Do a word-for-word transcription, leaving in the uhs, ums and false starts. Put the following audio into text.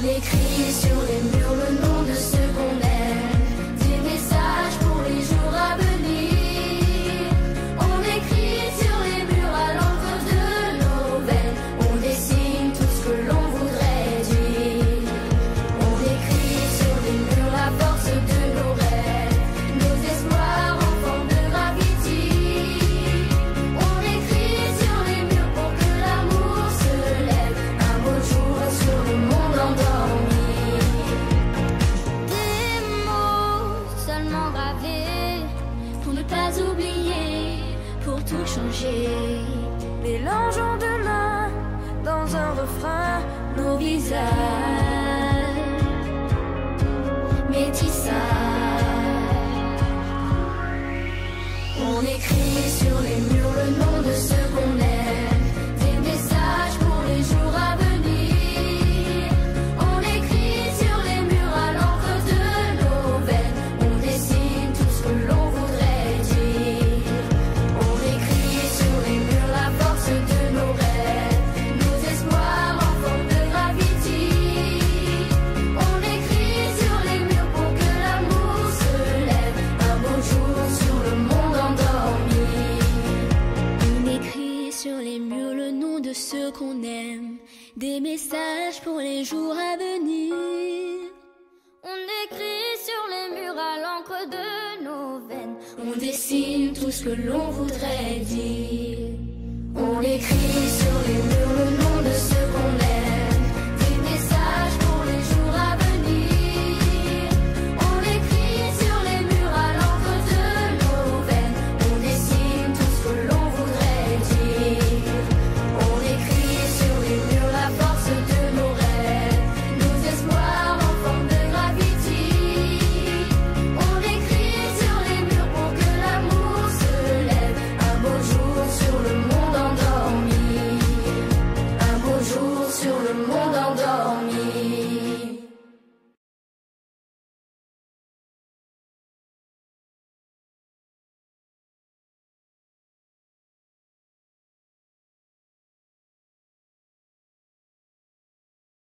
On écrit sur les murs le nom de ceux qu'on aime, des messages pour les jours à venir. On écrit sur les murs à l'encre de nos veines, on dessine tout ce que l'on voudrait dire. On écrit sur les murs la force de nos rêves, nos espoirs en forme de graffiti. On écrit sur les murs pour que l'amour se lève un beau jour sur le monde endormi. Des mots seulement gravés pour ne pas oublier, pour tout changer. Mélangeons demain dans un refrain Nos visages métissage. On écrit sur les murs le nom de ceux qu'on aime, des messages pour les jours à venir. On écrit sur les murs à l'encre de nos veines, on dessine tout ce que l'on voudrait dire. On écrit sur les murs la force de nos rêves, nos espoirs en forme de graffiti. On écrit sur les murs pour que l'amour se lève un beau jour sur le monde endormi. On écrit sur les murs le nom de ceux qu'on aime, des messages pour les jours à venir. On écrit sur les murs à l'encre de nos veines, on dessine tout ce que l'on voudrait dire. On écrit sur les murs le nom